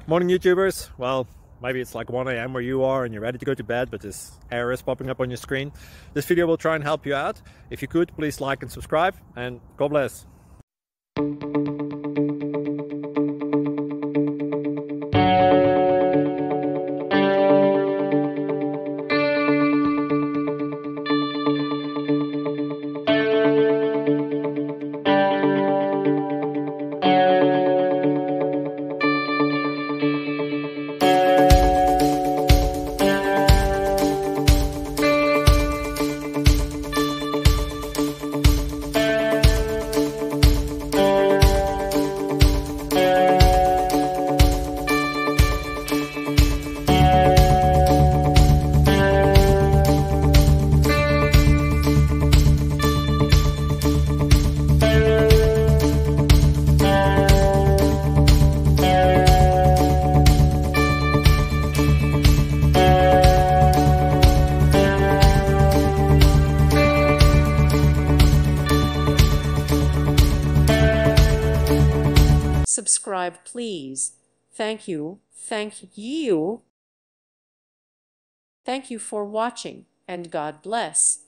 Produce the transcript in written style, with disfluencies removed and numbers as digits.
Morning YouTubers. Well, maybe it's like 1 a.m. where you are and you're ready to go to bed, but this error is popping up on your screen. This video will try and help you out. If you could, please like and subscribe, and God bless. Subscribe, please. Thank you. Thank you. Thank you for watching, and God bless.